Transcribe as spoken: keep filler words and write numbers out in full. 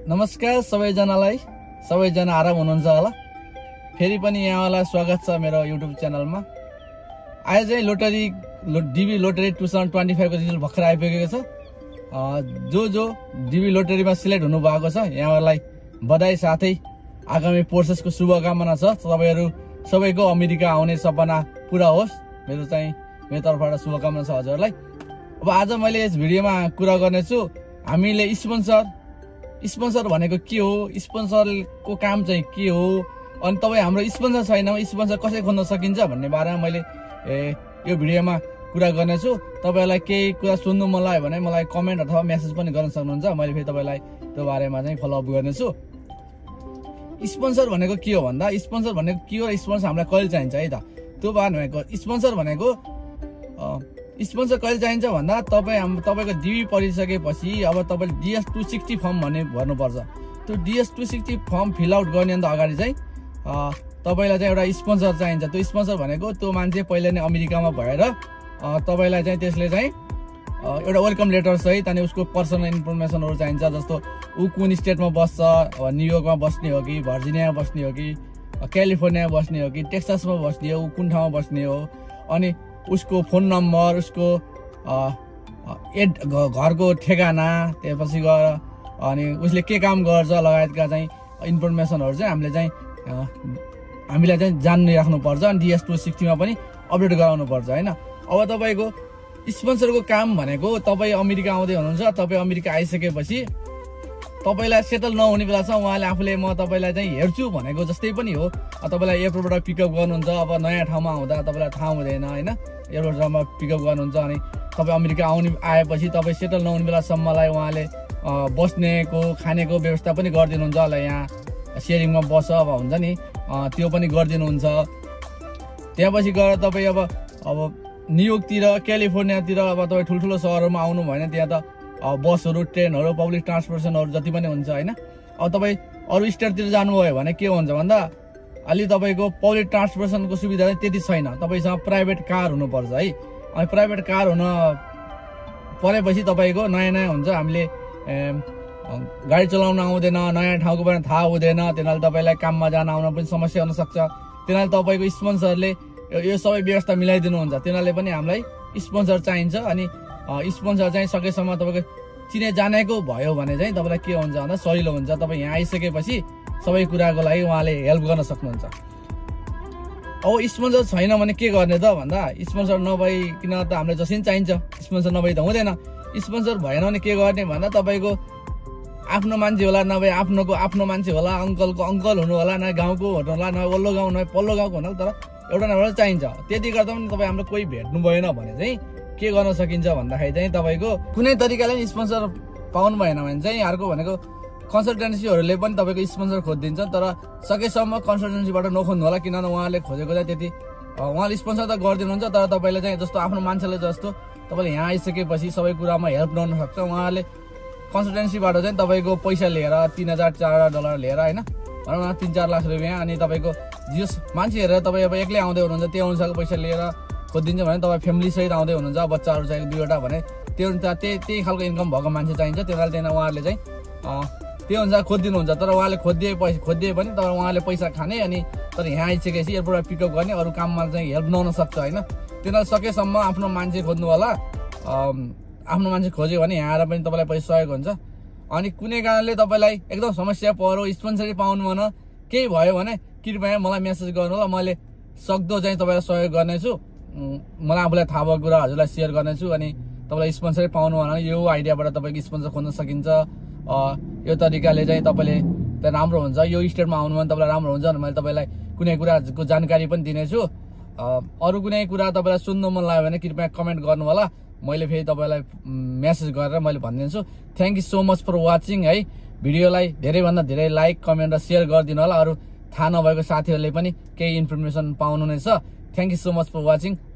नमस्कार सबैजनालाई, सबैजना आराम हुनुहुन्छ होला। फेरि पनि यहाँलाई स्वागत छ मेरो युट्युब च्यानलमा। आज चाहिँ lottery DV lottery two thousand twenty five को रिजल्ट भर्खर आइपुगेको छ। जो जो डिबी लोटरीमा सिलेक्ट हुनु भएको छ यहाँलाई बधाई साथै आगामी प्रोसेसको शुभकामना छ। तपाईहरु सबैको अमेरिका आउने सपना पूरा होस्। मेरो चाहिँ मेरो तर्फबाट शुभकामना छ हजुरलाई। अब आज मैले यस भिडियोमा कुरा गर्ने छु हामीले स्पोन्सर स्पोन्सर भनेको के हो, स्पोन्सरको काम चाहिँ के हो, अनि तपाई हाम्रो स्पोन्सर छैन स्पोन्सर कसरी खोल्न सकिन्छ भन्ने बारेमा मैले ए यो भिडियोमा कुरा गर्ने छु। तपाईहरुलाई केही कुरा सुन्नु मन लाग्यो भने मलाई कमेन्ट अथवा मेसेज पनि गर्न सक्नुहुन्छ। मैले फेरि तपाईलाई त्यो बारेमा चाहिँ फलो अप गर्ने छु। स्पोन्सर भनेको के हो भन्दा स्पोन्सर भनेको के हो, स्पोन्सर हामीलाई कहिले चाहिन्छ है त। त्यो भनेको स्पोन्सर भनेको स्पोन्सर कहिले चाहिन्छ भन्दा तपाई हाम्रो तपाईको डिबी परिसकेपछि अब तपाईले डीएस टु सिक्सटी फर्म भन्ने भर्नुपर्छ। त्यो DS two sixty form fill out गर्ने अन्त अगाडि चाहिँ तपाईलाई चाहिँ एउटा स्पोन्सर चाहिन्छ। त्यो स्पोन्सर भनेको त्यो मान्छे पहिले नै अमेरिकामा भएर तपाईलाई चाहिँ त्यसले चाहिँ एउटा वेलकम लेटर सहित अनि उसको पर्सनल इन्फर्मेसनहरु चाहिन्छ। जस्तो ऊ कुन स्टेटमा बस्छ, न्युयोर्कमा बस्ने हो कि भर्जिनियामा बस्ने हो कि क्यालिफोर्नियामा बस्ने हो कि टेक्सासमा बस्ने हो, ऊ कुन ठाउँमा बस्ने हो, अनि उसको फोन नम्बर, उसको एड घरको ठेगाना, त्यसपछि गएर अनि उसले के काम गर्छ लगायतका चाहिँ इन्फर्मेसनहरु चाहिँ हामीले चाहिँ हामीलाई चाहिँ जान्ने राख्नुपर्छ। अनि डीएस टु सिक्सटी मा पनि अपडेट गराउनु पर्छ हैन। अब तपाईको स्पोन्सरको काम भनेको तपाई अमेरिका आउँदै हुनुहुन्छ, तपाई अमेरिका आइसकेपछि तपाईलाई सेटल नहुने बेलासम्म उहाँले आफूले म तपाईलाई चाहिँ हेर्छु भनेको जस्तै पनि हो। तपाईलाई एयरपोर्टबाट पिकअप गर्नुहुन्छ, अब नयाँ ठाउँमा आउँदा तपाईलाई थाहा हुँदैन हैन, एयरपोर्टमा पिकअप गर्नुहुन्छ अनि तपाई अमेरिका आउने आएपछि तपाई सेटल नहुने बेलासम्मलाई उहाँले बस्नेको खानेको व्यवस्था पनि गरिदिनुहुन्छ होला। यहाँ सेयरिङमा बस अब हुन्छ नि त्यो पनि गरिदिनुहुन्छ। त्यहाँपछि गएर तपाई अब अब न्युयोर्कतिर क्यालिफोर्नियातिर अब तपाई ठुल्ठुलो सहरमा आउनु भएन, त्यहाँ त बसहरु ट्रेनहरु पब्लिक ट्रान्सपोर्टेसनहरु जति पनि हुन्छ हैन। अब तपाई अरु स्टेटतिर जानुभयो भने के हुन्छ भन्दा अलि तपाईको पब्लिक ट्रान्सपोर्टेसनको सुविधा चाहिँ त्यति छैन, तपाईसँग प्राइभेट कार हुनुपर्छ है। अनि प्राइभेट कार हुन परेपछि तपाईको नयाँ नयाँ हुन्छ, हामीले गाडी चलाउन आउँदैन, नयाँ ठाउँको बारेमा थाहा हुँदैन, त्यसैले तपाईलाई काममा जान आउन पनि समस्या हुन सक्छ। त्यसैले तपाईको स्पोन्सरले यो सबै व्यवस्था मिलाइदिनुहुन्छ। त्यसैले पनि हामीलाई स्पोन्सर चाहिन्छ। अनि स्पोन्सर चाहिँ सकेसम्म तपाईको चिने जानेको भयो भने चाहिँ तपाईलाई के हुन्छ भन्दा सजिलो हुन्छ। तपाई यहाँ आइसकेपछि सबै कुराको लागि उहाँले हेल्प गर्न सक्नुहुन्छ। अब स्पोन्सर छैन भने के गर्ने त भन्दा स्पोन्सर नभइकन त हामीलाई जसरी चाहिन्छ स्पोन्सर नभइ त हुँदैन। स्पोन्सर भएन भने के गर्ने भन्दा तपाईको आफ्नो मान्छे होला, नभए आफ्नोको आफ्नो मान्छे होला, अङ्कलको अङ्कल हुनु होला, न गाउँको हुनु होला, न वल्लो गाउँ न पल्लो गाउँको हुनु होला, तर एउटा न एउटा चाहिन्छ। त्यति गर्दा पनि तपाईँ हाम्रो कोही भेट्नु भएन भने चाहिँ के गर्न सकिन्छ भन्दाखेरि चाहिँ तपाईँको कुनै तरिकाले स्पोन्सर पाउनु भएन भने चाहिँ अर्को भनेको कन्सल्टेन्सीहरूले पनि तपाईँको स्पोन्सर खोजिदिन्छ। तर सकेसम्म कन्सल्टेन्सीबाट नखोज्नु होला, किनभने उहाँले खोजेको चाहिँ त्यति उहाँले स्पोन्सर त गरिदिनुहुन्छ, तर तपाईँले चाहिँ जस्तो आफ्नो मान्छेले जस्तो तपाईँले यहाँ आइसकेपछि सबै कुरामा हेल्प गर्न सक्छ। उहाँले कन्सल्टेन्सीबाट चाहिँ तपाईँको पैसा लिएर तिन हजार चार हजार डलर लिएर होइन भनौँ न तिन चार लाख रुपियाँ, अनि तपाईँको जस मान्छे हेरेर तपाईँ अब एक्लै आउँदै हुनुहुन्छ त्यो अनुसारको पैसा लिएर खोजिदिन्छ भने तपाईँ फ्यामिली सहित आउँदै हुनुहुन्छ, बच्चाहरू चाहिँ दुईवटा भने त्यो अनुसार त्यही त्यही खालको इन्कम भएको मान्छे चाहिन्छ। त्यो कारण त्यहाँ उहाँहरूले चाहिँ त्यो अनुसार खोजिदिनुहुन्छ। तर उहाँले खोजिदिए पैसा खोजिदिए पनि तर उहाँले पैसा खाने, अनि तर यहाँ आइसकेपछि एयरपोर्टबाट पिकअप गर्ने, अरू काममा चाहिँ हेल्प नहुन सक्छ होइन। त्यसलाई सकेसम्म आफ्नो मान्छे खोज्नु होला। आफ्नो मान्छे खोज्यो भने यहाँ आएर पनि तपाईँलाई पैसा सहयोग हुन्छ। अनि कुनै कारणले तपाईँलाई एकदम समस्या पऱ्यो, स्पोन्सरै पाउनु भएन, केही भयो भने कृपया मलाई मेसेज गर्नु होला, मैले सक्दो चाहिँ तपाईँलाई सहयोग गर्नेछु। मलाई आफूलाई थाहा भएको कुरा हजुरलाई सेयर गर्नेछु। अनि तपाईँलाई स्पोन्सरै पाउनु भएन यो आइडियाबाट तपाईँको स्पोन्सर खोज्न सकिन्छ। यो तरिकाले चाहिँ तपाईँले त्यहाँ राम्रो हुन्छ, यो स्टेटमा आउनु भने तपाईँलाई राम्रो हुन्छ। मैले तपाईँलाई कुनै कुराको जानकारी पनि दिनेछु। अरू कुनै कुरा तपाईँलाई सुन्नु मन लाग्यो भने कृपया कमेन्ट गर्नु होला, मैले फेरि तपाईँलाई मेसेज गरेर मैले भनिदिन्छु। Thank you so much for watching है। भिडियोलाई धेरैभन्दा धेरै लाइक कमेन्ट र सेयर गरिदिनु होला। अरू थाहा नभएको साथीहरूले पनि केही इन्फर्मेसन पाउनु नै छ। Thank you so much for watching.